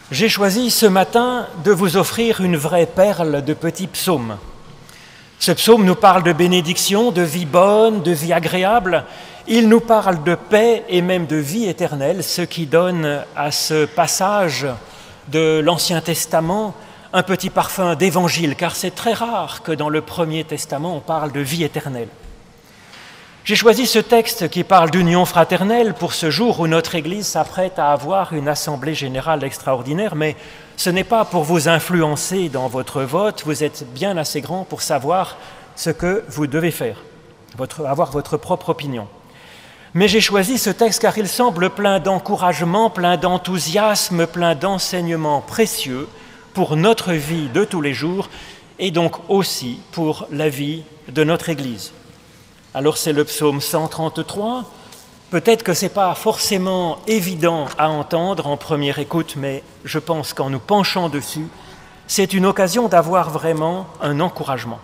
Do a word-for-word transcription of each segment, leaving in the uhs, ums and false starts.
J'ai choisi ce matin de vous offrir une vraie perle de petits psaumes. Ce psaume nous parle de bénédiction, de vie bonne, de vie agréable. Il nous parle de paix et même de vie éternelle, ce qui donne à ce passage de l'Ancien Testament un petit parfum d'évangile, car c'est très rare que dans le Premier Testament on parle de vie éternelle. J'ai choisi ce texte qui parle d'union fraternelle pour ce jour où notre Église s'apprête à avoir une assemblée générale extraordinaire, mais ce n'est pas pour vous influencer dans votre vote, vous êtes bien assez grand pour savoir ce que vous devez faire, votre, avoir votre propre opinion. Mais j'ai choisi ce texte car il semble plein d'encouragement, plein d'enthousiasme, plein d'enseignements précieux pour notre vie de tous les jours et donc aussi pour la vie de notre Église. Alors c'est le psaume cent trente-trois, peut-être que ce n'est pas forcément évident à entendre en première écoute, mais je pense qu'en nous penchant dessus, c'est une occasion d'avoir vraiment un encouragement.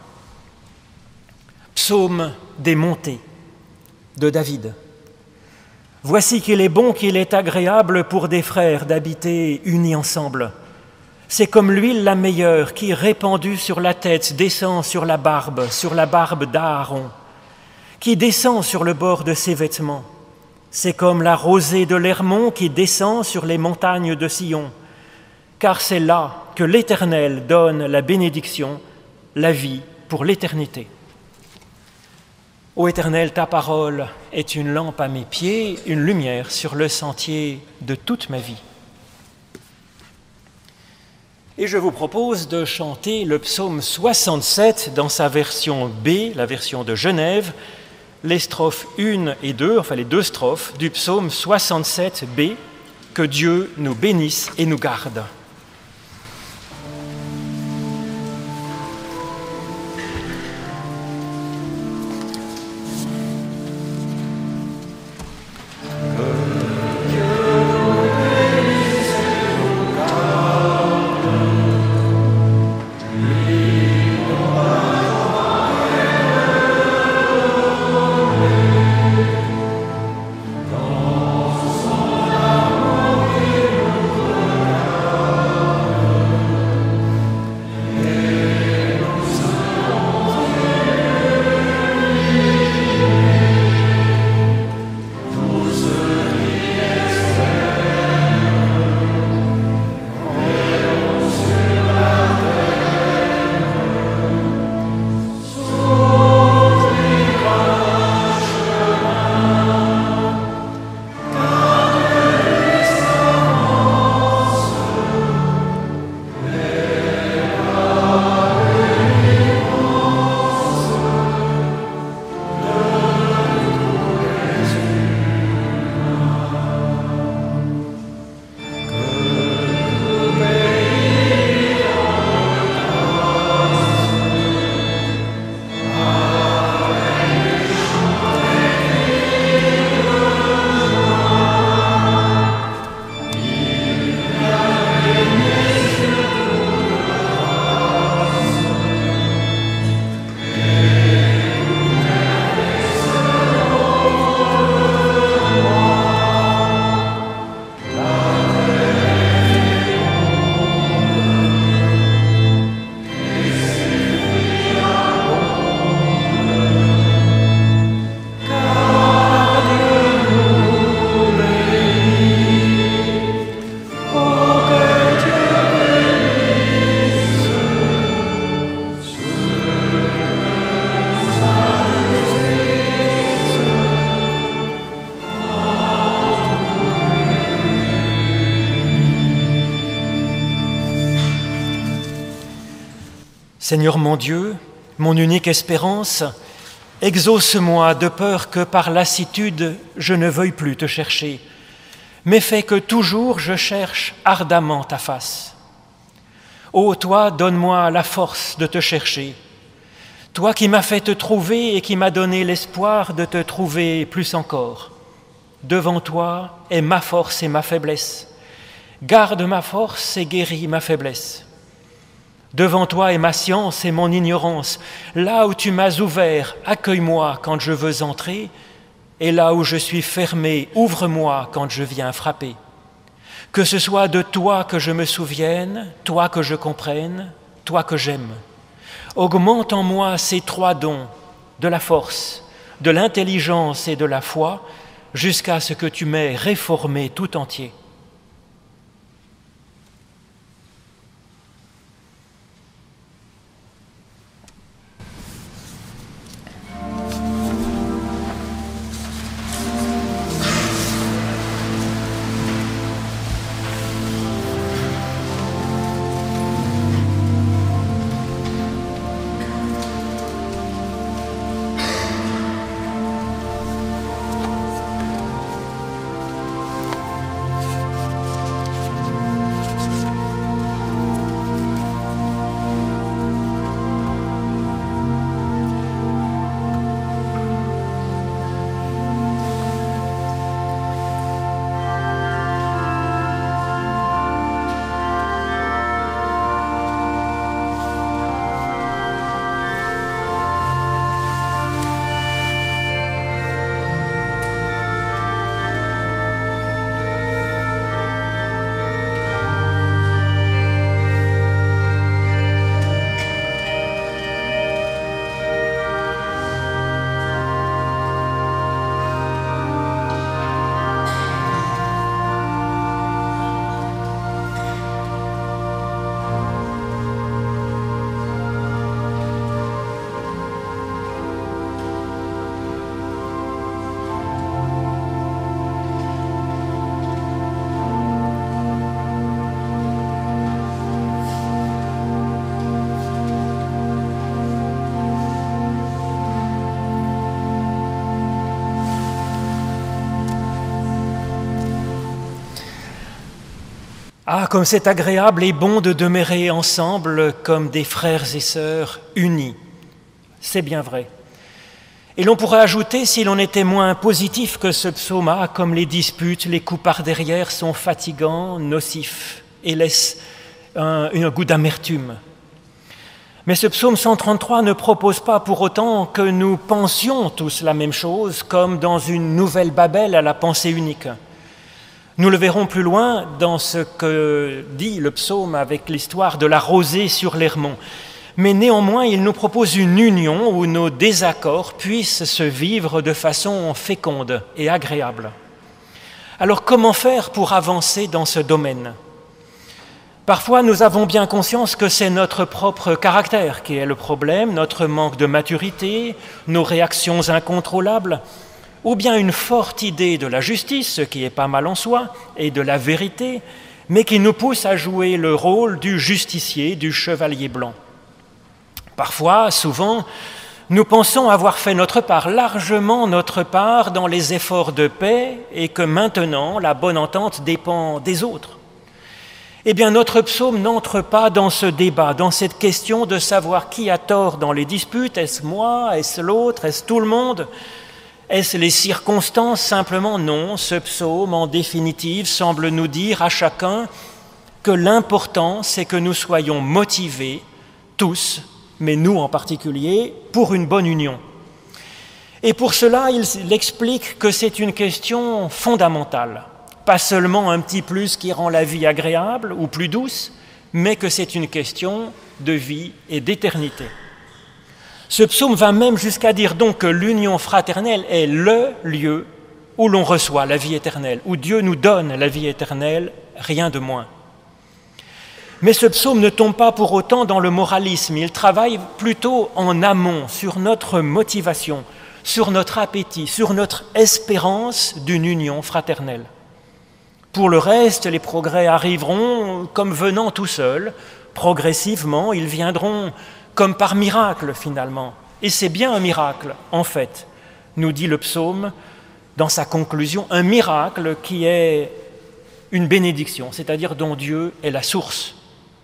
Psaume des montées de David. Voici qu'il est bon, qu'il est agréable pour des frères d'habiter unis ensemble. C'est comme l'huile la meilleure qui, répandue sur la tête, descend sur la barbe, sur la barbe d'Aaron, qui descend sur le bord de ses vêtements. C'est comme la rosée de l'Hermon qui descend sur les montagnes de Sion, car c'est là que l'Éternel donne la bénédiction, la vie pour l'éternité. Ô Éternel, ta parole est une lampe à mes pieds, une lumière sur le sentier de toute ma vie. Et je vous propose de chanter le psaume soixante-sept dans sa version B, la version de Genève, les strophes un et deux, enfin les deux strophes du psaume soixante-sept B, que Dieu nous bénisse et nous garde. Seigneur mon Dieu, mon unique espérance, exauce-moi de peur que par lassitude je ne veuille plus te chercher, mais fais que toujours je cherche ardemment ta face. Ô toi, donne-moi la force de te chercher, toi qui m'as fait te trouver et qui m'as donné l'espoir de te trouver plus encore. Devant toi est ma force et ma faiblesse. Garde ma force et guéris ma faiblesse. Devant toi est ma science et mon ignorance. Là où tu m'as ouvert, accueille-moi quand je veux entrer, et là où je suis fermé, ouvre-moi quand je viens frapper. Que ce soit de toi que je me souvienne, toi que je comprenne, toi que j'aime. Augmente en moi ces trois dons, de la force, de l'intelligence et de la foi, jusqu'à ce que tu m'aies réformé tout entier. Ah, comme c'est agréable et bon de demeurer ensemble comme des frères et sœurs unis. C'est bien vrai. Et l'on pourrait ajouter, si l'on était moins positif que ce psaume, comme les disputes, les coups par derrière sont fatigants, nocifs et laissent un, un goût d'amertume. Mais ce psaume cent trente-trois ne propose pas pour autant que nous pensions tous la même chose, comme dans une nouvelle Babel à la pensée unique. Nous le verrons plus loin dans ce que dit le psaume avec l'histoire de la rosée sur l'Hermon. Mais néanmoins, il nous propose une union où nos désaccords puissent se vivre de façon féconde et agréable. Alors comment faire pour avancer dans ce domaine ? Parfois, nous avons bien conscience que c'est notre propre caractère qui est le problème, notre manque de maturité, nos réactions incontrôlables, ou bien une forte idée de la justice, ce qui est pas mal en soi, et de la vérité, mais qui nous pousse à jouer le rôle du justicier, du chevalier blanc. Parfois, souvent, nous pensons avoir fait notre part, largement notre part dans les efforts de paix, et que maintenant, la bonne entente dépend des autres. Eh bien, notre psaume n'entre pas dans ce débat, dans cette question de savoir qui a tort dans les disputes. Est-ce moi? Est-ce l'autre? Est-ce tout le monde? Est-ce les circonstances? Simplement non. Ce psaume, en définitive, semble nous dire à chacun que l'important, c'est que nous soyons motivés, tous, mais nous en particulier, pour une bonne union. Et pour cela, il explique que c'est une question fondamentale. Pas seulement un petit plus qui rend la vie agréable ou plus douce, mais que c'est une question de vie et d'éternité. Ce psaume va même jusqu'à dire donc que l'union fraternelle est le lieu où l'on reçoit la vie éternelle, où Dieu nous donne la vie éternelle, rien de moins. Mais ce psaume ne tombe pas pour autant dans le moralisme, il travaille plutôt en amont sur notre motivation, sur notre appétit, sur notre espérance d'une union fraternelle. Pour le reste, les progrès arriveront comme venant tout seuls, progressivement, ils viendront comme par miracle finalement. Et c'est bien un miracle, en fait, nous dit le psaume dans sa conclusion, un miracle qui est une bénédiction, c'est-à-dire dont Dieu est la source.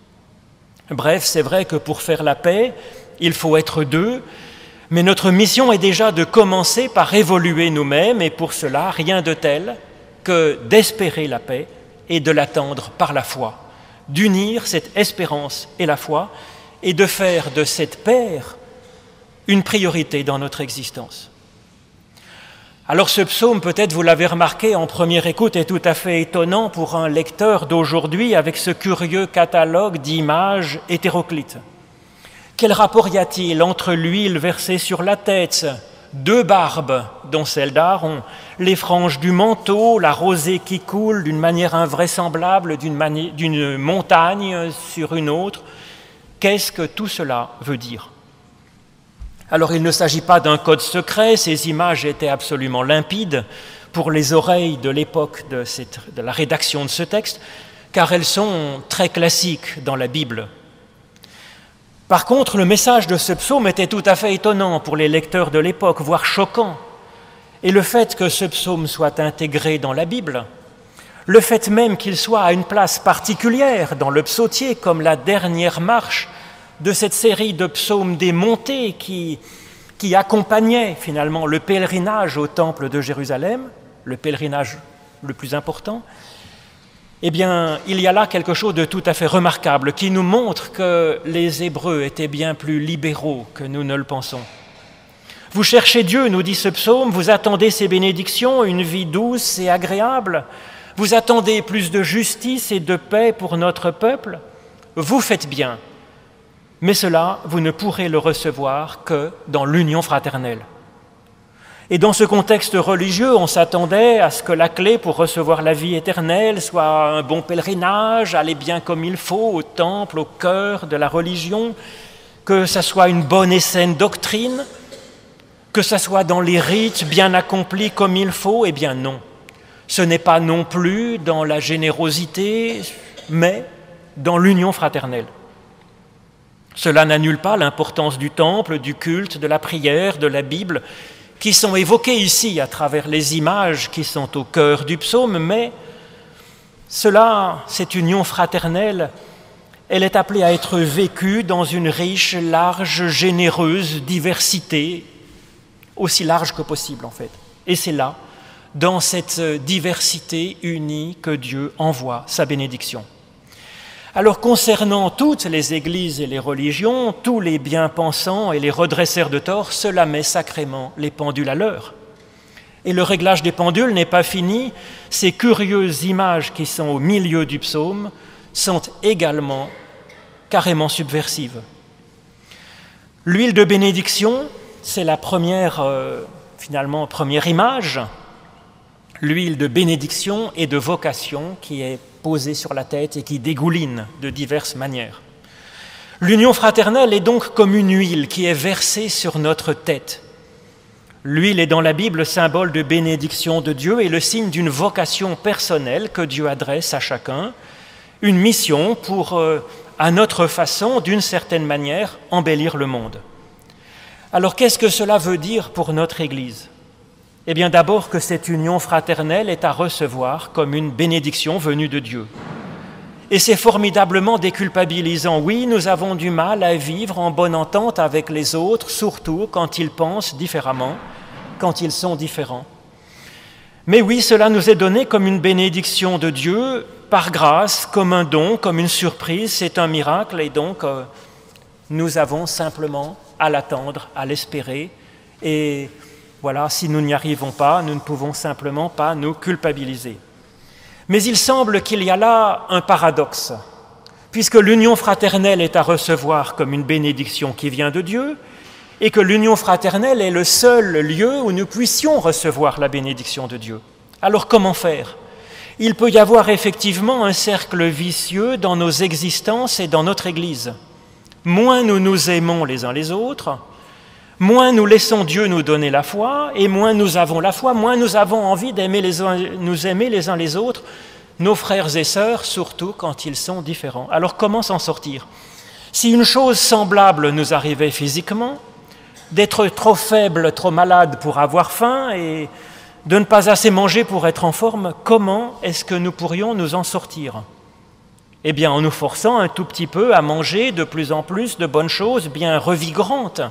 Bref, c'est vrai que pour faire la paix, il faut être deux, mais notre mission est déjà de commencer par évoluer nous-mêmes, et pour cela, rien de tel que d'espérer la paix et de l'attendre par la foi, d'unir cette espérance et la foi, et de faire de cette paix une priorité dans notre existence. Alors ce psaume, peut-être vous l'avez remarqué en première écoute, est tout à fait étonnant pour un lecteur d'aujourd'hui avec ce curieux catalogue d'images hétéroclites. Quel rapport y a-t-il entre l'huile versée sur la tête, deux barbes, dont celle d'Aaron, les franges du manteau, la rosée qui coule d'une manière invraisemblable d'une, mani- d'une montagne sur une autre? Qu'est-ce que tout cela veut dire? Alors il ne s'agit pas d'un code secret, ces images étaient absolument limpides pour les oreilles de l'époque de, cette, de la rédaction de ce texte, car elles sont très classiques dans la Bible. Par contre, le message de ce psaume était tout à fait étonnant pour les lecteurs de l'époque, voire choquant. Et le fait que ce psaume soit intégré dans la Bible, le fait même qu'il soit à une place particulière dans le psautier, comme la dernière marche de cette série de psaumes des montées qui, qui accompagnaient finalement le pèlerinage au temple de Jérusalem, le pèlerinage le plus important, eh bien, il y a là quelque chose de tout à fait remarquable qui nous montre que les Hébreux étaient bien plus libéraux que nous ne le pensons. Vous cherchez Dieu, nous dit ce psaume, vous attendez ses bénédictions, une vie douce et agréable, vous attendez plus de justice et de paix pour notre peuple, vous faites bien, mais cela, vous ne pourrez le recevoir que dans l'union fraternelle. Et dans ce contexte religieux, on s'attendait à ce que la clé pour recevoir la vie éternelle soit un bon pèlerinage, aller bien comme il faut au temple, au cœur de la religion, que ça soit une bonne et saine doctrine, que ça soit dans les rites bien accomplis comme il faut. Eh bien non, ce n'est pas non plus dans la générosité, mais dans l'union fraternelle. Cela n'annule pas l'importance du temple, du culte, de la prière, de la Bible, qui sont évoqués ici à travers les images qui sont au cœur du psaume, mais cela, cette union fraternelle, elle est appelée à être vécue dans une riche, large, généreuse diversité, aussi large que possible en fait. Et c'est là, dans cette diversité unie, que Dieu envoie sa bénédiction. Alors concernant toutes les églises et les religions, tous les bien-pensants et les redresseurs de tort, cela met sacrément les pendules à l'heure. Et le réglage des pendules n'est pas fini, ces curieuses images qui sont au milieu du psaume sont également carrément subversives. L'huile de bénédiction, c'est la première, euh, finalement, première image, l'huile de bénédiction et de vocation qui est posée sur la tête et qui dégouline de diverses manières. L'union fraternelle est donc comme une huile qui est versée sur notre tête. L'huile est dans la Bible symbole de bénédiction de Dieu et le signe d'une vocation personnelle que Dieu adresse à chacun, une mission pour, euh, à notre façon, d'une certaine manière, embellir le monde. Alors qu'est-ce que cela veut dire pour notre Église ? Eh bien d'abord que cette union fraternelle est à recevoir comme une bénédiction venue de Dieu. Et c'est formidablement déculpabilisant. Oui, nous avons du mal à vivre en bonne entente avec les autres, surtout quand ils pensent différemment, quand ils sont différents. Mais oui, cela nous est donné comme une bénédiction de Dieu, par grâce, comme un don, comme une surprise, c'est un miracle, et donc euh, nous avons simplement à l'attendre, à l'espérer, et voilà, si nous n'y arrivons pas, nous ne pouvons simplement pas nous culpabiliser. Mais il semble qu'il y a là un paradoxe, puisque l'union fraternelle est à recevoir comme une bénédiction qui vient de Dieu, et que l'union fraternelle est le seul lieu où nous puissions recevoir la bénédiction de Dieu. Alors comment faire ? Il peut y avoir effectivement un cercle vicieux dans nos existences et dans notre Église. Moins nous nous aimons les uns les autres, moins nous laissons Dieu nous donner la foi, et moins nous avons la foi, moins nous avons envie d'aimer les uns, nous aimer les uns les autres, nos frères et sœurs, surtout quand ils sont différents. Alors comment s'en sortir ? Si une chose semblable nous arrivait physiquement, d'être trop faible, trop malade pour avoir faim et de ne pas assez manger pour être en forme, comment est-ce que nous pourrions nous en sortir ? Eh bien en nous forçant un tout petit peu à manger de plus en plus de bonnes choses bien revigorantes.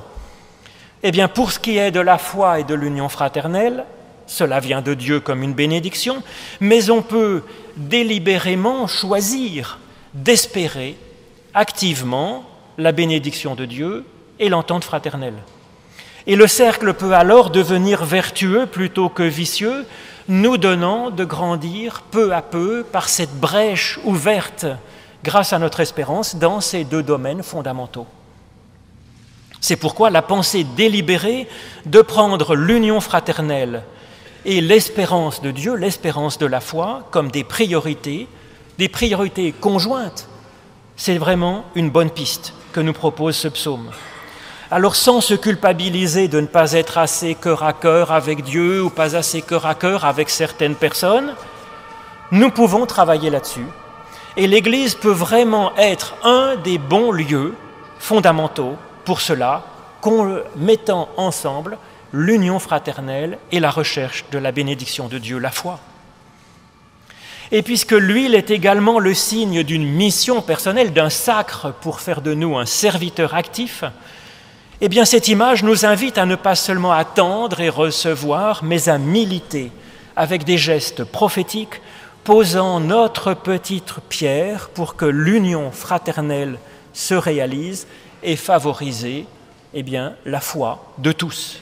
Eh bien, pour ce qui est de la foi et de l'union fraternelle, cela vient de Dieu comme une bénédiction, mais on peut délibérément choisir d'espérer activement la bénédiction de Dieu et l'entente fraternelle. Et le cercle peut alors devenir vertueux plutôt que vicieux, nous donnant de grandir peu à peu par cette brèche ouverte grâce à notre espérance dans ces deux domaines fondamentaux. C'est pourquoi la pensée délibérée de prendre l'union fraternelle et l'espérance de Dieu, l'espérance de la foi, comme des priorités, des priorités conjointes, c'est vraiment une bonne piste que nous propose ce psaume. Alors sans se culpabiliser de ne pas être assez cœur à cœur avec Dieu ou pas assez cœur à cœur avec certaines personnes, nous pouvons travailler là-dessus. Et l'Église peut vraiment être un des bons lieux fondamentaux pour cela, qu'en mettant ensemble l'union fraternelle et la recherche de la bénédiction de Dieu, la foi. Et puisque l'huile est également le signe d'une mission personnelle, d'un sacre pour faire de nous un serviteur actif, eh bien cette image nous invite à ne pas seulement attendre et recevoir, mais à militer avec des gestes prophétiques, posant notre petite pierre pour que l'union fraternelle se réalise et favoriser eh bien, la foi de tous.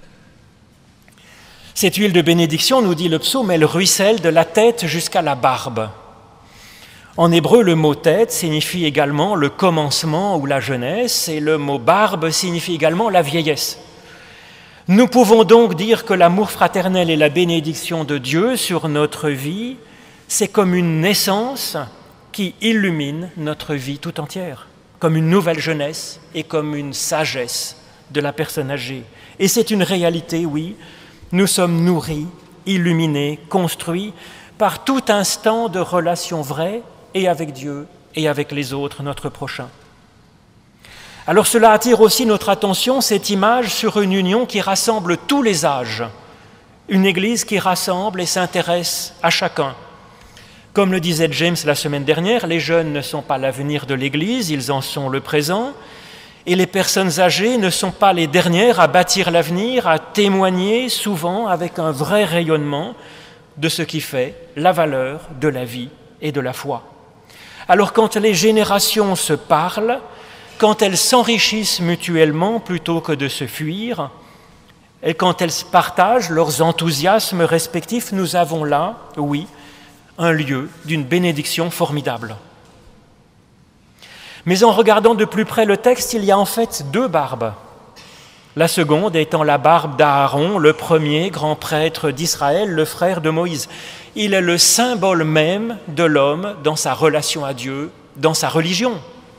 Cette huile de bénédiction, nous dit le psaume, elle ruisselle de la tête jusqu'à la barbe. En hébreu, le mot « tête » signifie également le commencement ou la jeunesse, et le mot « barbe » signifie également la vieillesse. Nous pouvons donc dire que l'amour fraternel et la bénédiction de Dieu sur notre vie, c'est comme une naissance qui illumine notre vie tout entière, comme une nouvelle jeunesse et comme une sagesse de la personne âgée. Et c'est une réalité, oui, nous sommes nourris, illuminés, construits par tout instant de relation vraie et avec Dieu et avec les autres, notre prochain. Alors cela attire aussi notre attention, cette image sur une union qui rassemble tous les âges, une Église qui rassemble et s'intéresse à chacun. Comme le disait James la semaine dernière, les jeunes ne sont pas l'avenir de l'Église, ils en sont le présent, et les personnes âgées ne sont pas les dernières à bâtir l'avenir, à témoigner souvent avec un vrai rayonnement de ce qui fait la valeur de la vie et de la foi. Alors quand les générations se parlent, quand elles s'enrichissent mutuellement plutôt que de se fuir, et quand elles partagent leurs enthousiasmes respectifs, nous avons là, oui, un lieu d'une bénédiction formidable. Mais en regardant de plus près le texte, il y a en fait deux barbes. La seconde étant la barbe d'Aaron, le premier grand prêtre d'Israël, le frère de Moïse. Il est le symbole même de l'homme dans sa relation à Dieu, dans sa religion.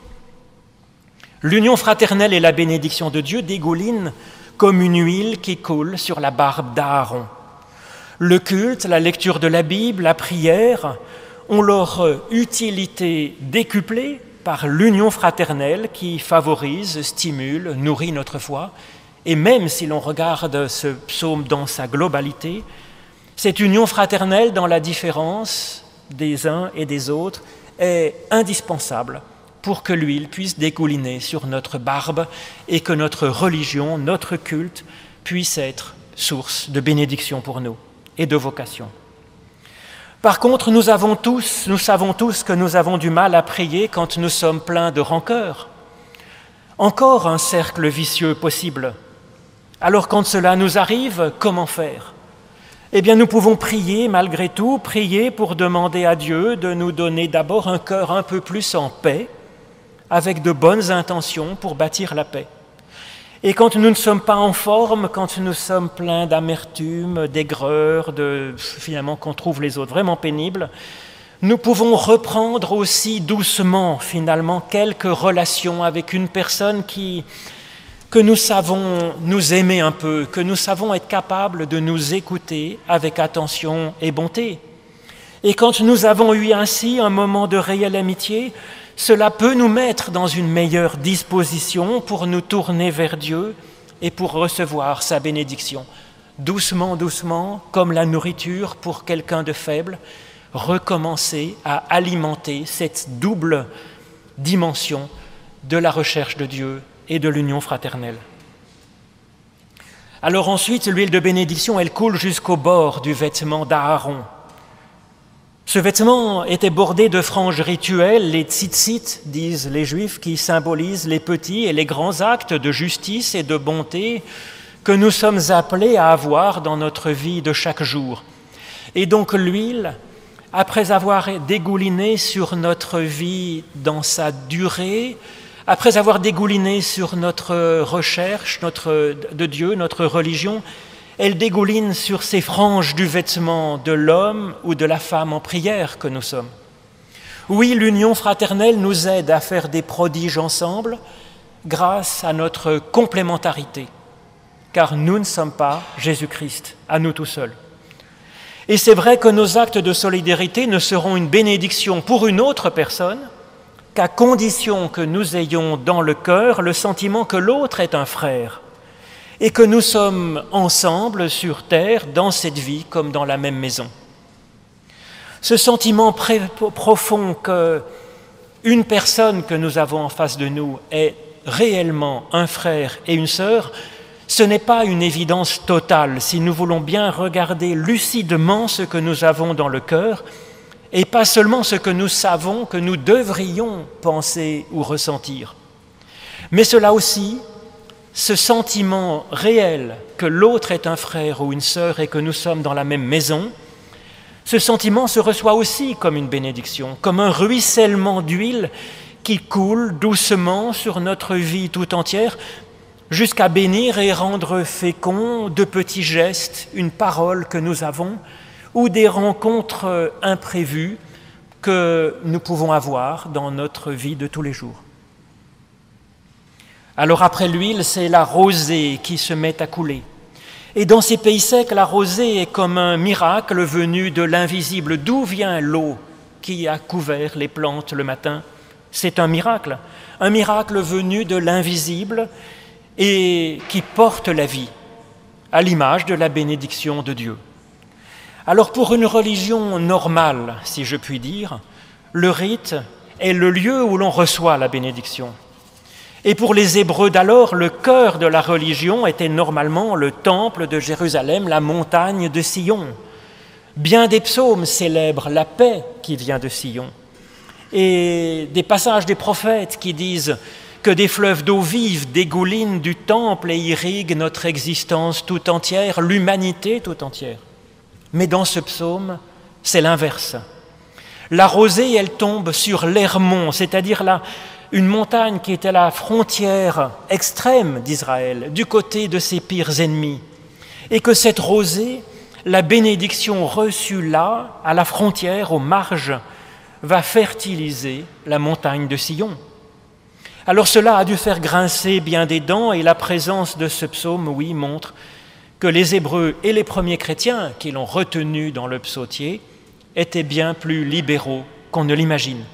L'union fraternelle et la bénédiction de Dieu dégoulinent comme une huile qui coule sur la barbe d'Aaron. Le culte, la lecture de la Bible, la prière ont leur utilité décuplée par l'union fraternelle qui favorise, stimule, nourrit notre foi. Et même si l'on regarde ce psaume dans sa globalité, cette union fraternelle dans la différence des uns et des autres est indispensable pour que l'huile puisse dégouliner sur notre barbe et que notre religion, notre culte puisse être source de bénédiction pour nous et de vocation. Par contre, nous avons tous, nous savons tous que nous avons du mal à prier quand nous sommes pleins de rancœur. Encore un cercle vicieux possible. Alors quand cela nous arrive, comment faire ? Eh bien, nous pouvons prier malgré tout, prier pour demander à Dieu de nous donner d'abord un cœur un peu plus en paix, avec de bonnes intentions pour bâtir la paix. Et quand nous ne sommes pas en forme, quand nous sommes pleins d'amertume, d'aigreur, de finalement qu'on trouve les autres vraiment pénibles, nous pouvons reprendre aussi doucement finalement quelques relations avec une personne qui, que nous savons nous aimer un peu, que nous savons être capables de nous écouter avec attention et bonté. Et quand nous avons eu ainsi un moment de réelle amitié, cela peut nous mettre dans une meilleure disposition pour nous tourner vers Dieu et pour recevoir sa bénédiction. Doucement, doucement, comme la nourriture pour quelqu'un de faible, recommencer à alimenter cette double dimension de la recherche de Dieu et de l'union fraternelle. Alors ensuite, l'huile de bénédiction, elle coule jusqu'au bord du vêtement d'Aaron. Ce vêtement était bordé de franges rituelles, les tzitzit, disent les Juifs, qui symbolisent les petits et les grands actes de justice et de bonté que nous sommes appelés à avoir dans notre vie de chaque jour. Et donc l'huile, après avoir dégouliné sur notre vie dans sa durée, après avoir dégouliné sur notre recherche notre, de Dieu, notre religion, elle dégouline sur ces franges du vêtement de l'homme ou de la femme en prière que nous sommes. Oui, l'union fraternelle nous aide à faire des prodiges ensemble grâce à notre complémentarité, car nous ne sommes pas Jésus-Christ, à nous tout seuls. Et c'est vrai que nos actes de solidarité ne seront une bénédiction pour une autre personne qu'à condition que nous ayons dans le cœur le sentiment que l'autre est un frère et que nous sommes ensemble sur terre dans cette vie comme dans la même maison. Ce sentiment pré- profond qu'une personne que nous avons en face de nous est réellement un frère et une sœur, ce n'est pas une évidence totale si nous voulons bien regarder lucidement ce que nous avons dans le cœur et pas seulement ce que nous savons que nous devrions penser ou ressentir. Mais cela aussi, ce sentiment réel que l'autre est un frère ou une sœur et que nous sommes dans la même maison, ce sentiment se reçoit aussi comme une bénédiction, comme un ruissellement d'huile qui coule doucement sur notre vie tout entière, jusqu'à bénir et rendre fécond de petits gestes, une parole que nous avons, ou des rencontres imprévues que nous pouvons avoir dans notre vie de tous les jours. Alors après l'huile, c'est la rosée qui se met à couler. Et dans ces pays secs, la rosée est comme un miracle venu de l'invisible. D'où vient l'eau qui a couvert les plantes le matin? C'est un miracle, un miracle venu de l'invisible et qui porte la vie, à l'image de la bénédiction de Dieu. Alors pour une religion normale, si je puis dire, le rite est le lieu où l'on reçoit la bénédiction. Et pour les Hébreux d'alors, le cœur de la religion était normalement le temple de Jérusalem, la montagne de Sion. Bien des psaumes célèbrent la paix qui vient de Sion. Et des passages des prophètes qui disent que des fleuves d'eau vive dégoulinent du temple et irriguent notre existence tout entière, l'humanité tout entière. Mais dans ce psaume, c'est l'inverse. La rosée, elle tombe sur l'Hermon, c'est-à-dire la, une montagne qui était la frontière extrême d'Israël, du côté de ses pires ennemis. Et que cette rosée, la bénédiction reçue là, à la frontière, aux marges, va fertiliser la montagne de Sion. Alors cela a dû faire grincer bien des dents, et la présence de ce psaume, oui, montre que les Hébreux et les premiers chrétiens qui l'ont retenu dans le psautier étaient bien plus libéraux qu'on ne l'imagine.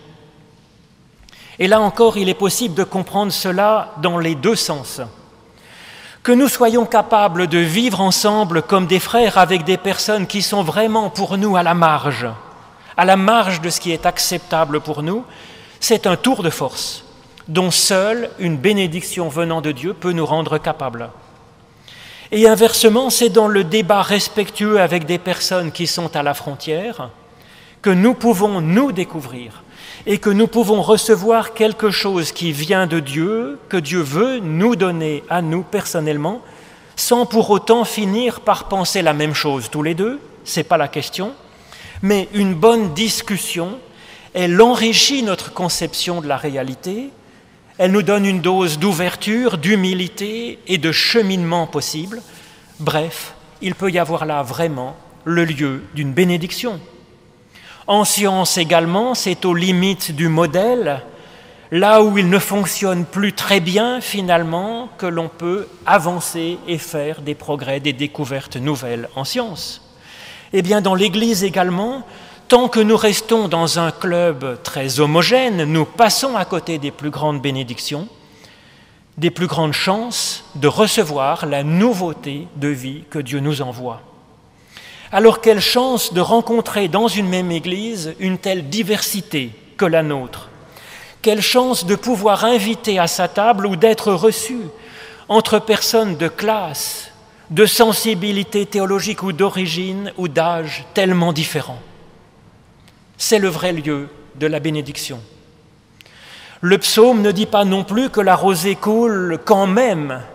Et là encore, il est possible de comprendre cela dans les deux sens. Que nous soyons capables de vivre ensemble comme des frères avec des personnes qui sont vraiment pour nous à la marge, à la marge de ce qui est acceptable pour nous, c'est un tour de force dont seule une bénédiction venant de Dieu peut nous rendre capables. Et inversement, c'est dans le débat respectueux avec des personnes qui sont à la frontière que nous pouvons nous découvrir et que nous pouvons recevoir quelque chose qui vient de Dieu, que Dieu veut nous donner à nous personnellement, sans pour autant finir par penser la même chose tous les deux, ce n'est pas la question, mais une bonne discussion, elle enrichit notre conception de la réalité, elle nous donne une dose d'ouverture, d'humilité et de cheminement possible. Bref, il peut y avoir là vraiment le lieu d'une bénédiction. En science également, c'est aux limites du modèle, là où il ne fonctionne plus très bien finalement, que l'on peut avancer et faire des progrès, des découvertes nouvelles en science. Eh bien, dans l'Église également, tant que nous restons dans un club très homogène, nous passons à côté des plus grandes bénédictions, des plus grandes chances de recevoir la nouveauté de vie que Dieu nous envoie. Alors quelle chance de rencontrer dans une même Église une telle diversité que la nôtre. Quelle chance de pouvoir inviter à sa table ou d'être reçu entre personnes de classe, de sensibilité théologique ou d'origine ou d'âge tellement différents. C'est le vrai lieu de la bénédiction. Le psaume ne dit pas non plus que la rosée coule quand même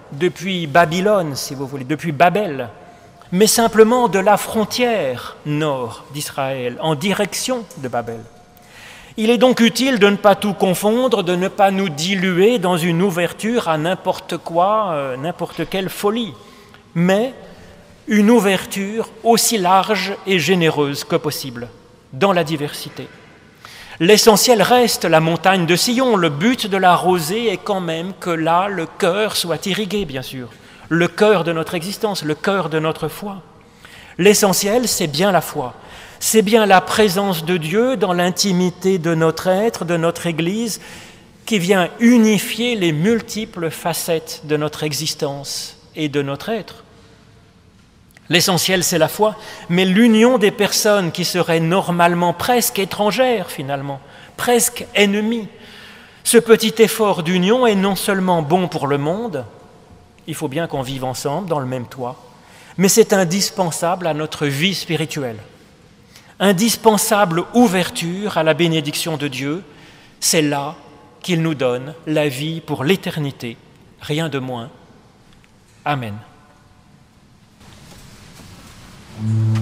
depuis Babylone, si vous voulez, depuis Babel, mais simplement de la frontière nord d'Israël, en direction de Babel. Il est donc utile de ne pas tout confondre, de ne pas nous diluer dans une ouverture à n'importe quoi, euh, n'importe quelle folie, mais une ouverture aussi large et généreuse que possible, dans la diversité. L'essentiel reste la montagne de Sion. Le but de la rosée est quand même que là, le cœur soit irrigué, bien sûr. Le cœur de notre existence, le cœur de notre foi. L'essentiel, c'est bien la foi. C'est bien la présence de Dieu dans l'intimité de notre être, de notre Église, qui vient unifier les multiples facettes de notre existence et de notre être. L'essentiel, c'est la foi, mais l'union des personnes qui seraient normalement presque étrangères, finalement, presque ennemies. Ce petit effort d'union est non seulement bon pour le monde, il faut bien qu'on vive ensemble dans le même toit, mais c'est indispensable à notre vie spirituelle. Indispensable ouverture à la bénédiction de Dieu, c'est là qu'il nous donne la vie pour l'éternité, rien de moins. Amen.